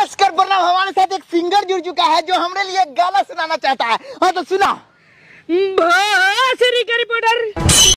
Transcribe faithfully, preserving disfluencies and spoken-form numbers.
नमस्कार प्रणाम। हमारे साथ एक सिंगर जुड़ चुका है जो हमारे लिए गाना सुनाना चाहता है। हाँ तो सुना। भाषरी का रिपोर्टर